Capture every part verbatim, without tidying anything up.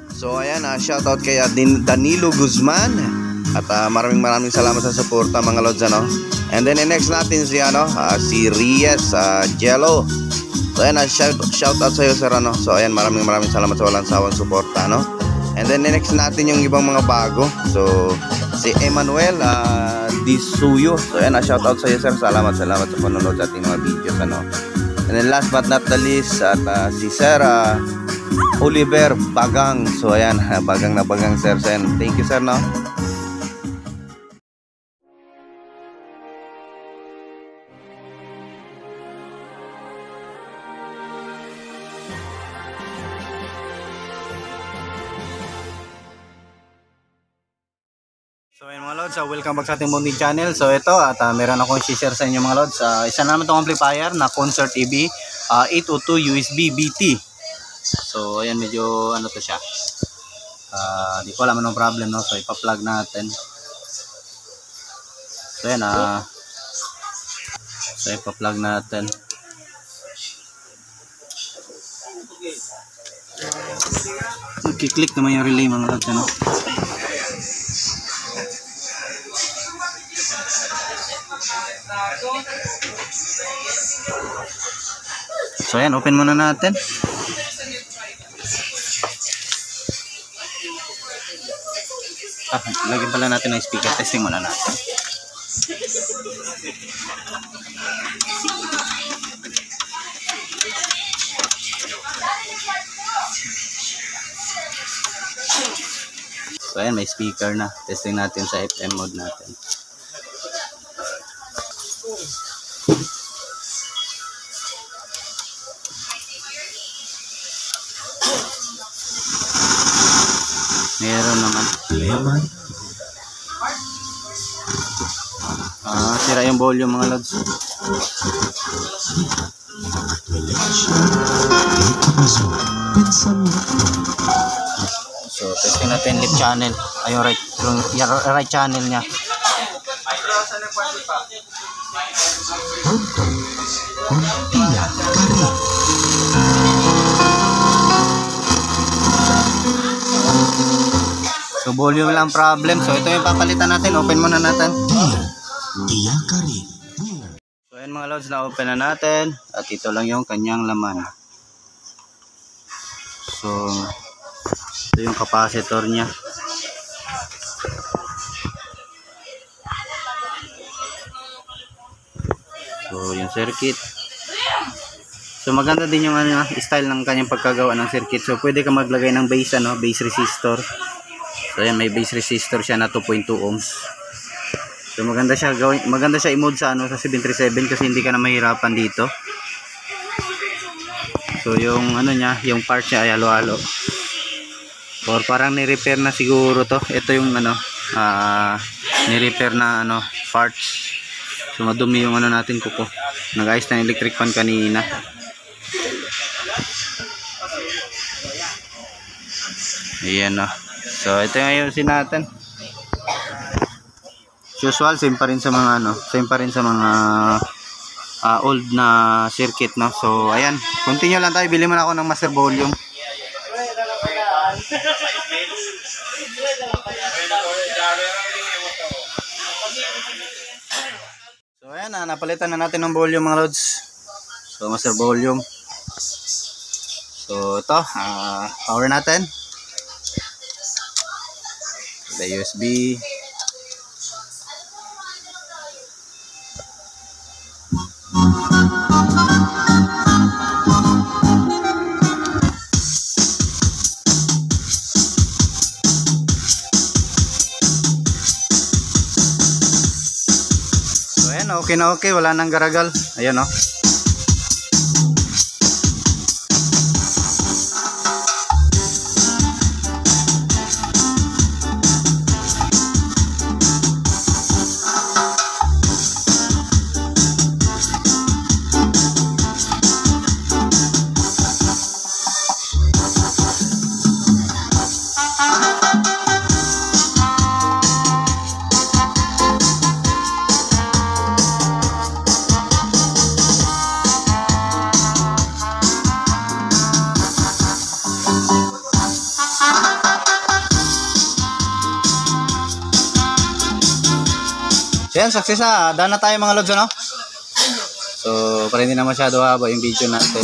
So ayan, uh, shoutout kay uh, Danilo Guzman. At uh, maraming maraming salamat sa suporta mga lods, ano. And then next natin si ano, uh, si Reyes uh, Jello. So ayan, uh, shout, shoutout sa iyo sir, ano. So ayan, maraming maraming salamat sa walang sawang suporta, ano. And then next natin yung ibang mga bago. So si Emmanuel uh, Disuyo. So ayan, uh, shoutout sa iyo sir. Salamat salamat sa panonood sa ating mga videos, ano. And then last but not the least at uh, si Sir uh, Oliver Bagang. So ayan, bagang na bagang sir. So ayan, thank you sir, no. So ayan mga lods, uh, welcome back sa ating munting channel. So ito at uh, meron akong share sa inyo mga lods. Uh, isa na naman itong amplifier na Konzert A V eight oh two U S B B T. So ayan, medyo ano to siya, uh, di ko alam anong problem, no. So ipa-plug natin. So ayan, uh, so ipa-plug natin. Magkiklik naman yung relay mga lods, ano. So ayan, open muna natin. Ah, lagyan pala natin ng speaker. Testing muna natin. So ayan, may speaker na. Testing natin sa F M mode natin. Meron naman. Ah, sira yung volume mga lods. So, testing natin left channel. Ay, yung right, yung right channel niya. So volume lang problem. So ito yung papalitan natin. Open muna natin. So ayan mga lods, na open na natin. At ito lang yung kanyang laman. So ito yung capacitor nya. So yung circuit. So maganda din yung ano, style ng kanyang pagkagawa ng circuit. So pwede ka maglagay ng base, ano, base resistor. So ayan, may base resistor siya na two point two ohms. So maganda siya gawin, maganda siya i-mode sa ano, sa seven thirty-seven kasi hindi ka na mahirapan dito. So yung ano niya, yung part niya ay halo-halo. Or parang ni-repair na siguro to. Ito yung ano, uh, ni-repair na ano, parts. So madumi yung ano natin kuko. Nag-ayos na electric fan kanina. Ayan, no. So ito yung ayusin natin. Usual, same pa rin sa mga ano, same pa rin sa mga uh, old na circuit, no. So ayan, continue lang tayo. Bili muna ako ng master volume. So ayan, ah, napalitan na natin ng volume mga lods. So master volume. So ito, uh, power natin. The U S B. So ayan, okay na okay, wala nang garagal. Ayan, oh. So yan, success na. Daan na tayo mga lods, ano? So, para hindi na masyado haba yung video natin.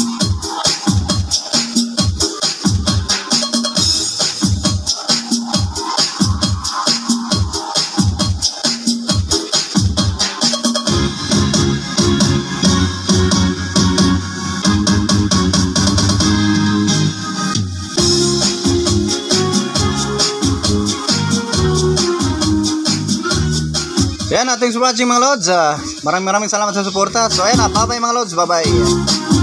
So yan, thanks for watching mga lods. uh, Maraming maraming salamat sa suporta. So ayan na, bye bye mga lods, bye bye.